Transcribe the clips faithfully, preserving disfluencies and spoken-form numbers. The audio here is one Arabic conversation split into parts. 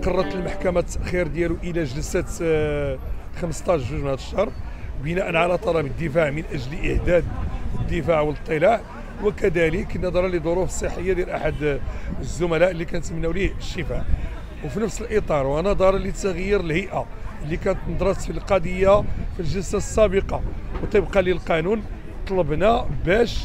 قررت المحكمة التأخير ديالو إلى جلسة خمسطاش جوج من هذا الشهر بناء على طلب الدفاع من أجل إعداد الدفاع والاطلاع، وكذلك نظرا لظروف صحية ديال أحد الزملاء اللي كنتمناو ليه الشفاء. وفي نفس الإطار ونظرا لتغيير الهيئة اللي كانت نظرت في القضية في الجلسة السابقة وطبقا للقانون، طلبنا باش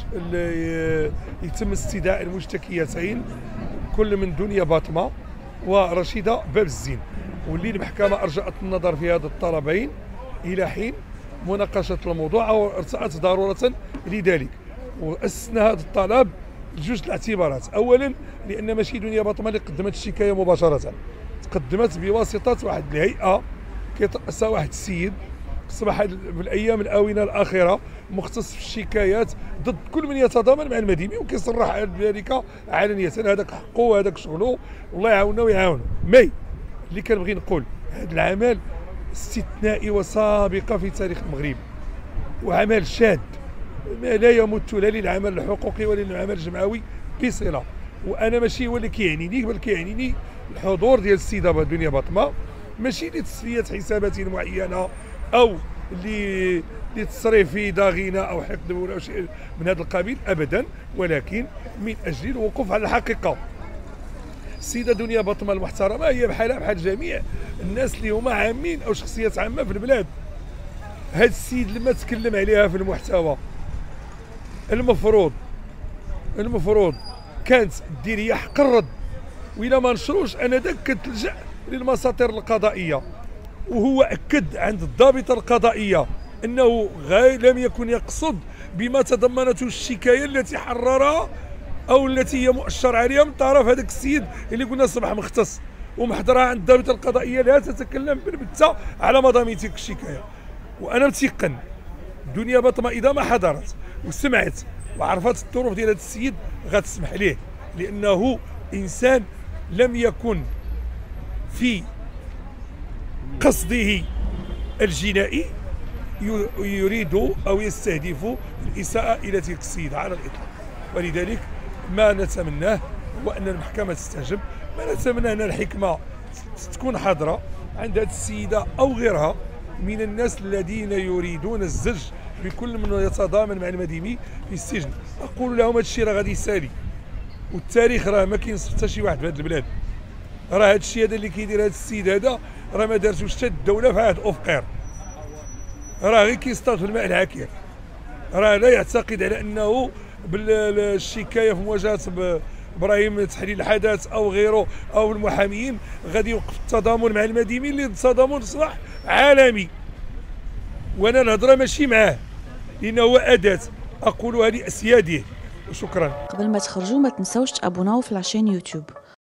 يتم استدعاء المشتكيتين كل من دنيا باطمة ورشيدة باب الزين، واللي المحكمة أرجأت النظر في هذا الطلبين إلى حين مناقشة الموضوع أو ارتأت ضرورة لذلك. وأسسنا هذا الطلب لجوج الاعتبارات. أولا لأن ماشي دنيا باطمة اللي قدمت الشكاية مباشرة، تقدمت بواسطة واحد الهيئة كيترأسها واحد السيد أصبح في الأيام الآونة الأخيرة مختص في الشكايات ضد كل من يتضامن مع المديني، وكيصرح بذلك علنية. هذاك حقه وهذاك شغله، والله يعاوننا ويعاونه. مي اللي كنبغي نقول هذا العمل استثنائي وسابقة في تاريخ المغرب، وعمل شاذ ما لا يمت لا للعمل الحقوقي ولا للعمل الجمعوي بصلة. وانا ماشي هو اللي كيعنيني، بل كيعنيني الحضور ديال السيده دنيا باطمه، ماشي لتسليه حسابات معينه او ل لتصريف في ضغينه او حقد ولا شيء من هذا القبيل ابدا، ولكن من اجل الوقوف على الحقيقه. السيده دنيا باطمه المحترمه هي بحالها بحال جميع الناس اللي هما عامين او شخصيات عامه في البلاد. هذا السيد لما تكلم عليها في المحتوى المفروض المفروض كانت دير هي حق الرد، وإلا ما نشروش انا داك كتلجا للمساطر القضائيه. وهو اكد عند الضابطه القضائيه انه غير لم يكن يقصد بما تضمنته الشكايه التي حررها او التي هي مؤشر عليها من طرف هذاك السيد اللي قلنا صبح مختص ومحضرها عند الضابطه القضائيه، لا تتكلم بالبتة على مضامين تلك الشكايه. وانا متيقن دنيا باطمه اذا ما حضرت وسمعت وعرفت الظروف ديال هذا السيد غتسمح ليه، لانه انسان لم يكن في قصده الجنائي يريد او يستهدف الاساءه الى تلك السيده على الاطلاق. ولذلك ما نتمناه هو ان المحكمه تستجب، ما نتمناه ان الحكمه تكون حاضره عند هذه السيده او غيرها من الناس الذين يريدون الزج بكل من يتضامن مع المديني في السجن. اقول لهم هذا الشيء راه غادي يسالي، والتاريخ راه ما كينصف حتى شي واحد في هذه البلاد. راه هذا الشيء هذا اللي كيدير هذا السيد هذا راه ما دارتوش حتى الدوله في عهد اوفقير، راه غير كيصطاد في الماء العكير. راه لا يعتقد على انه بالشكايه في مواجهه ابراهيم تحليل الحدث او غيره او المحاميين غادي يوقف التضامن مع المديني اللي التضامن صباح عالمي. وانا الهضره ماشي معاه لانه هو اداه اقولها لاسياده. وشكرا. قبل ما تخرجوا ما تنسوش تابوناو في لاشين يوتيوب.